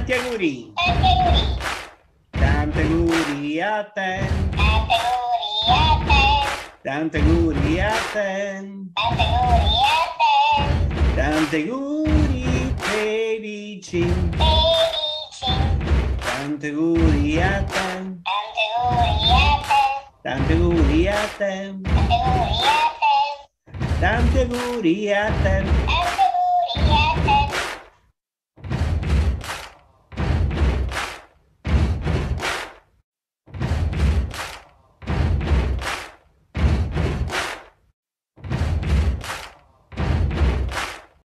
Tanti auguri. Tanti auguri a te. Tanti auguri a te. Tanti auguri felici. Tanti auguri a te. Tanti auguri a te. Tanti auguri a te.